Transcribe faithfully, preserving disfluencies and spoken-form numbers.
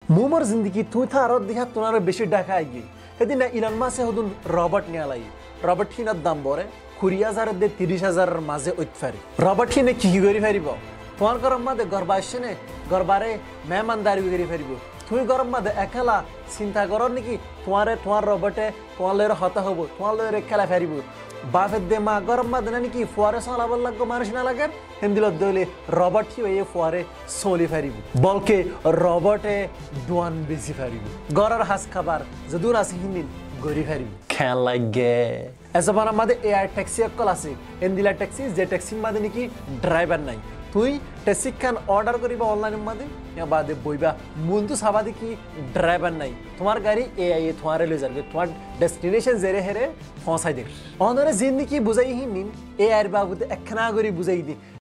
মুমর জিন্দগি তুই থা আরো দেখা তোনার বেশি ডাকা আইগি সেদিন ইলন মাসে হদুন রবট নিয়ে লাই রবট হিনার দাম বরে কুড়ি হাজার দে তিরিশ হাজারের মাঝে ঐত ফারি রবট হিনে কি কি করি ফারিব তোমার গরম মাদে গরবা আসছে নে গরবারে মেহমানদারি করি ফারিব তুই গরম মাদে একলা চিন্তা কর নাকি তোমারে তোমার রবটে তোমার লয়ের হতা হব তোমার লয়ের খেলা ফারিব বাফের দে মা গরম মাদে না নাকি ফুয়ারে চলাবার লাগবো মানুষ না লাগে হেমদিল দলে রবট কি হয়ে ফুয়ারে চলি ফারিব বলকে রবটে দোয়ান বেশি ফারিব গড়ার হাঁস খাবার যদুর আছে হিন্দিন গড়ি ফারিব খেয়াল লাগে এসবার আমাদের এয়ার ট্যাক্সি একল আছে হেমদিলা ট্যাক্সি যে ট্যাক্সির মাঝে নাকি ড্রাইভার নাই তুই ট্যাক্সি খান অর্ডার করিবা অনলাইনের মাঝে বাদে বইবা মন্তু সাবা দেখি ড্রাইভার নাই তোমার গাড়ি এ আই এ তোমার লয়ে যাবে তোমার ডেস্টিনেশন জেরে হেরে পৌঁছাই দে অনরে জিন্দিগি বুঝাই হিন এ আই এর বাবুতে একখানা করে বুঝাই দি